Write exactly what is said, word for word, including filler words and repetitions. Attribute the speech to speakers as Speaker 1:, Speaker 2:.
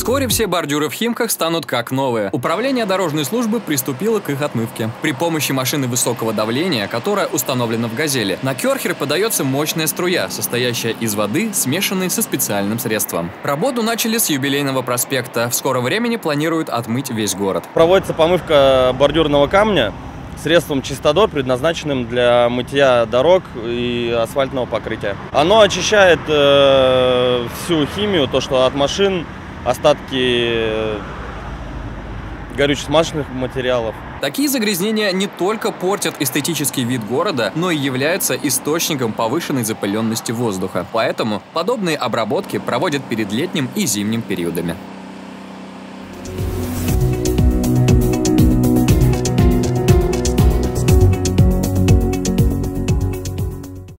Speaker 1: Вскоре все бордюры в Химках станут как новые. Управление дорожной службы приступило к их отмывке. При помощи машины высокого давления, которая установлена в «Газели», на керхер подается мощная струя, состоящая из воды, смешанной со специальным средством. Работу начали с Юбилейного проспекта. В скором времени планируют отмыть весь город.
Speaker 2: Проводится помывка бордюрного камня средством Чистодор, предназначенным для мытья дорог и асфальтного покрытия. Оно очищает э, всю химию, то, что от машин, остатки горюче-смазочных материалов.
Speaker 1: Такие загрязнения не только портят эстетический вид города, но и являются источником повышенной запыленности воздуха. Поэтому подобные обработки проводят перед летним и зимним периодами.